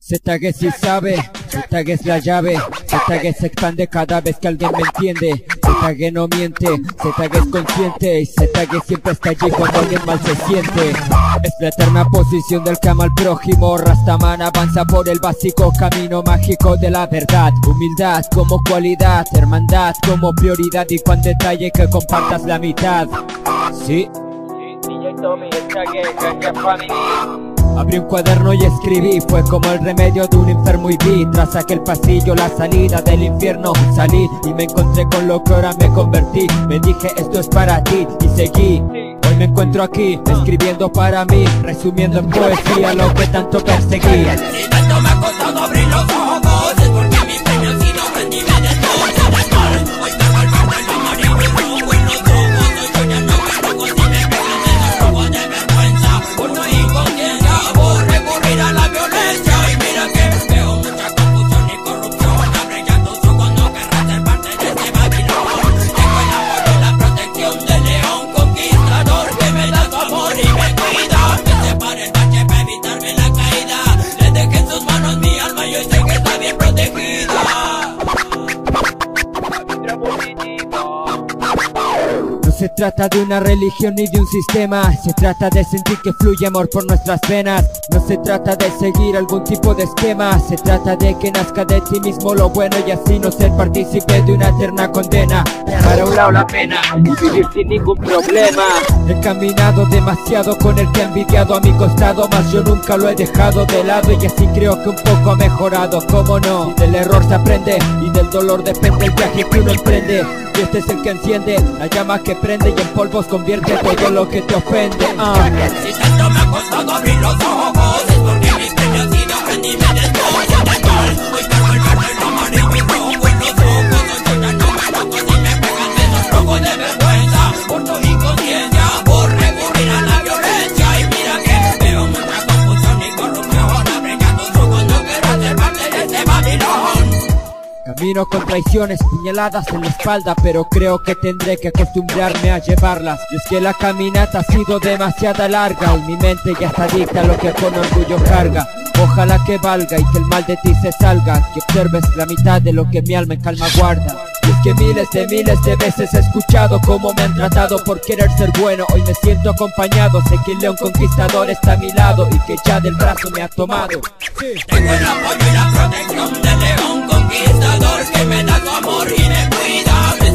Z sí sabe, Z es la llave, Z se expande cada vez que alguien me entiende. Z no miente, Z es consciente y Z siempre está allí cuando alguien mal se siente. Es la eterna posición del que ama al prójimo. Rastaman avanza por el básico camino mágico de la verdad. Humildad como cualidad, hermandad como prioridad y cuán detalle que compartas la mitad. Sí. DJ Tommy, Ganja Family. Abrí un cuaderno y escribí, fue como el remedio de un enfermo y vi tras aquel pasillo la salida del infierno. Salí y me encontré con lo que ahora me convertí. Me dije esto es para ti y seguí. Hoy me encuentro aquí, escribiendo para mí, resumiendo en poesía lo que tanto perseguí. Si tanto me ha costado abrir los ojos, es porque mi premio ha sido rendirme de todo. Hoy cargo el verde, el amarillo y rojo en los ojos. Hoy yo ya no me rogo si me pegan esos rojos de vergüenza. Por no ir conciencia, por recurrir a la violencia. Y mira que veo mucha confusión y corrupción. Abre ya tus ojos, no querrás ser parte de este Babilón. Tengo el apoyo y la protección del león conquistador que me da su amor y me cuida. Que se pare el tache para evitarme la caída. Le dejé en sus manos mi alma y hoy sé que está bien protegida. No se trata de una religión ni de un sistema, se trata de sentir que fluye amor por nuestras venas. No se trata de seguir algún tipo de esquema, se trata de que nazca de ti mismo lo bueno y así no ser partícipe de una eterna condena. Dejar a un lado la pena y vivir sin ningún problema. He caminado demasiado con el que ha envidiado a mi costado, mas yo nunca lo he dejado de lado y así creo que un poco ha mejorado. Cómo no, del error se aprende y del dolor depende el viaje que uno emprende. Y este es el que enciende la llama que prende y en polvos convierte todo lo que te ofende. Si tanto me ha costado abrir los ojos, es porque mi premio ha sido rendirme del todo. Hoy cargo el verde, el amarillo y rojo en los ojos. Hoy yo ya no me rogo si me pegan esos rojos de vergüenza. Por tu inconsciencia, por recurrir a la violencia. Y mira que veo mucha confusión y corrupción. Abre ya tus ojos, no quiero ser parte de este Babilón. Camino con traiciones, puñaladas en la espalda, pero creo que tendré que acostumbrarme a llevarlas. Y es que la caminata ha sido demasiado larga y mi mente ya está adicta a lo que con orgullo carga. Ojalá que valga y que el mal de ti se salga, que observes la mitad de lo que mi alma en calma guarda. Y es que miles de veces he escuchado cómo me han tratado por querer ser bueno. Hoy me siento acompañado, sé que el león conquistador está a mi lado y que ya del brazo me ha tomado. Tengo el apoyo y la protección del león conquistador que me da su amor y me cuida.